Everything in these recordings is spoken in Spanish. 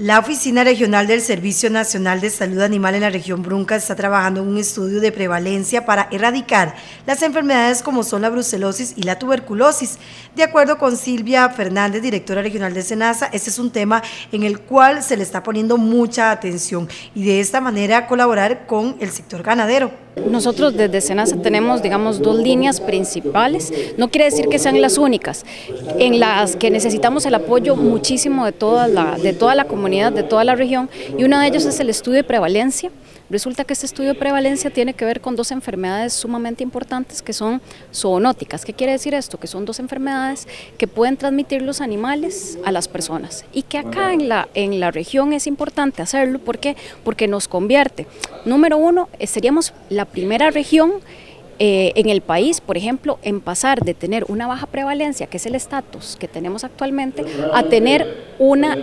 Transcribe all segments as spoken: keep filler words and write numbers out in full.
La Oficina Regional del Servicio Nacional de Salud Animal en la región Brunca está trabajando en un estudio de prevalencia para erradicar las enfermedades como son la brucelosis y la tuberculosis. De acuerdo con Silvia Fernández, directora regional de SENASA, este es un tema en el cual se le está poniendo mucha atención y de esta manera colaborar con el sector ganadero. Nosotros desde SENASA tenemos, digamos, dos líneas principales, no quiere decir que sean las únicas, en las que necesitamos el apoyo muchísimo de toda la, de toda la comunidad, de toda la región, y uno de ellos es el estudio de prevalencia. Resulta que este estudio de prevalencia tiene que ver con dos enfermedades sumamente importantes que son zoonóticas. ¿Qué quiere decir esto? Que son dos enfermedades que pueden transmitir los animales a las personas y que acá en la, en la región es importante hacerlo. ¿Por qué? Porque nos convierte. Número uno, seríamos la primera región Eh, en el país, por ejemplo, en pasar de tener una baja prevalencia, que es el estatus que tenemos actualmente, a tener una,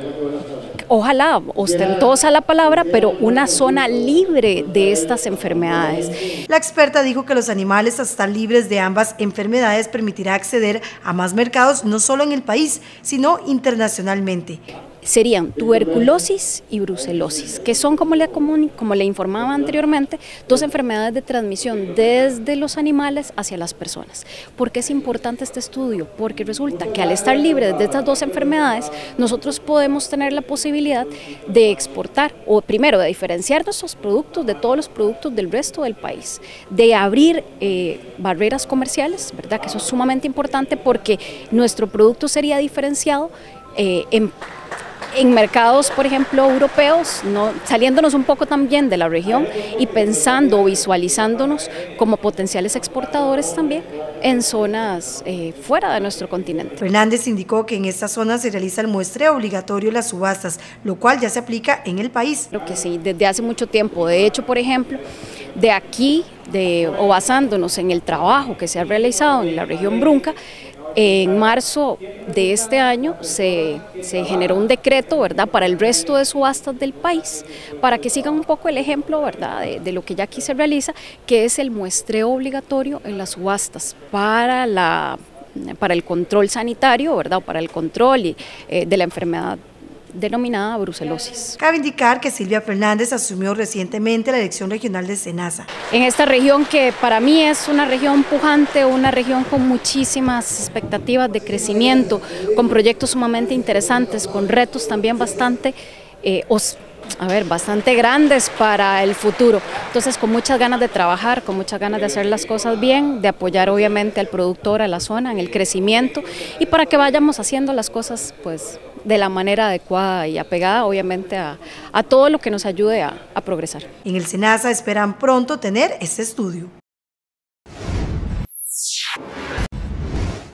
ojalá ostentosa la palabra, pero una zona libre de estas enfermedades. La experta dijo que los animales, al estar libres de ambas enfermedades, permitirá acceder a más mercados, no solo en el país, sino internacionalmente. Serían tuberculosis y brucelosis, que son, como le, como le informaba anteriormente, dos enfermedades de transmisión desde los animales hacia las personas. ¿Por qué es importante este estudio? Porque resulta que al estar libres de estas dos enfermedades, nosotros podemos tener la posibilidad de exportar, o primero de diferenciar nuestros productos de todos los productos del resto del país, de abrir eh, barreras comerciales, ¿verdad? Que eso es sumamente importante porque nuestro producto sería diferenciado eh, en en mercados, por ejemplo, europeos, no, saliéndonos un poco también de la región y pensando o visualizándonos como potenciales exportadores también en zonas eh, fuera de nuestro continente. Fernández indicó que en estas zonas se realiza el muestreo obligatorio de las subastas, lo cual ya se aplica en el país. Creo que sí, desde hace mucho tiempo. De hecho, por ejemplo, de aquí, de, o basándonos en el trabajo que se ha realizado en la región Brunca, en marzo de este año se, se generó un decreto, ¿verdad?, para el resto de subastas del país, para que sigan un poco el ejemplo, ¿verdad?, de, de lo que ya aquí se realiza, que es el muestreo obligatorio en las subastas para, la, para el control sanitario, ¿verdad?, o para el control y, eh, de la enfermedad denominada brucelosis. Cabe indicar que Silvia Fernández asumió recientemente la dirección regional de SENASA. En esta región que para mí es una región pujante, una región con muchísimas expectativas de crecimiento, con proyectos sumamente interesantes, con retos también bastante eh, os a ver, bastante grandes para el futuro. Entonces, con muchas ganas de trabajar, con muchas ganas de hacer las cosas bien, de apoyar obviamente al productor, a la zona, en el crecimiento y para que vayamos haciendo las cosas pues de la manera adecuada y apegada obviamente a, a todo lo que nos ayude a, a progresar. En el SENASA esperan pronto tener este estudio.